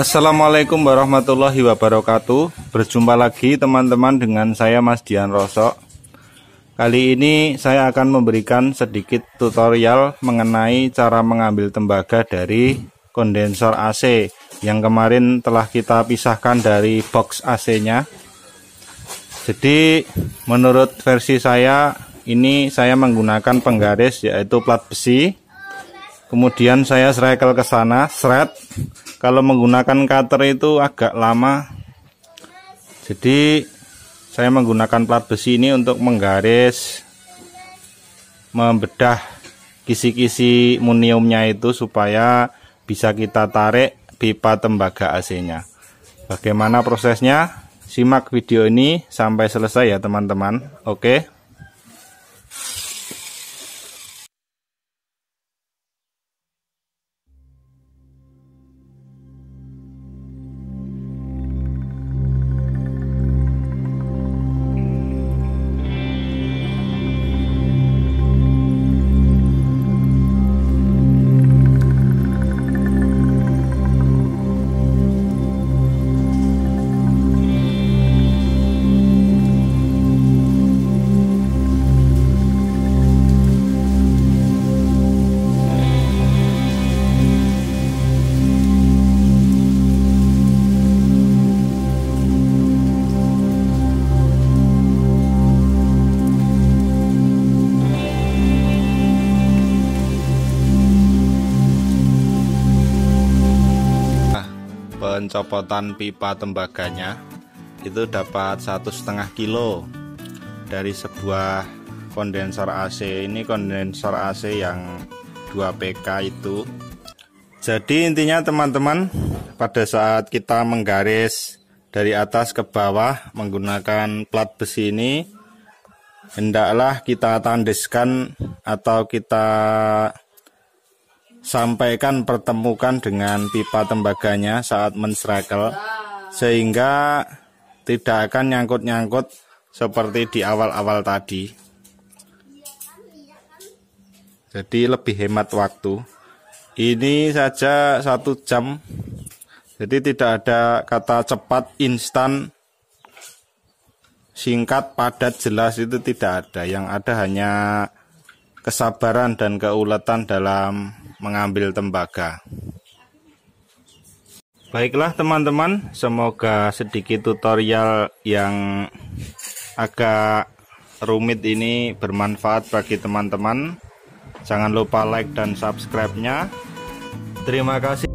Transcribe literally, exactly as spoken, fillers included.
Assalamualaikum warahmatullahi wabarakatuh. Berjumpa lagi teman-teman dengan saya Mas Dian Rosok. Kali ini saya akan memberikan sedikit tutorial mengenai cara mengambil tembaga dari kondensor A C yang kemarin telah kita pisahkan dari box A C-nya. Jadi menurut versi saya ini saya menggunakan penggaris yaitu plat besi. Kemudian saya srekel ke sana, sret. Kalau menggunakan cutter itu agak lama. Jadi saya menggunakan plat besi ini untuk menggaris, membedah kisi-kisi muniumnya itu supaya bisa kita tarik pipa tembaga A C-nya. Bagaimana prosesnya? Simak video ini sampai selesai ya teman-teman. Oke. Pencopotan pipa tembaganya itu dapat satu setengah kilo dari sebuah kondensor A C. Ini kondensor A C yang dua P K itu. Jadi intinya teman-teman, pada saat kita menggaris dari atas ke bawah menggunakan plat besi ini, hendaklah kita tandeskan atau kita sampaikan pertemukan dengan pipa tembaganya saat mensrekel, sehingga tidak akan nyangkut-nyangkut seperti di awal-awal tadi. Jadi lebih hemat waktu. Ini saja satu jam. Jadi tidak ada kata cepat, instan, singkat, padat, jelas, itu tidak ada. Yang ada hanya kesabaran dan keuletan dalam mengambil tembaga. Baiklah teman-teman, semoga sedikit tutorial yang agak rumit ini bermanfaat bagi teman-teman. Jangan lupa like dan subscribe-nya. Terima kasih.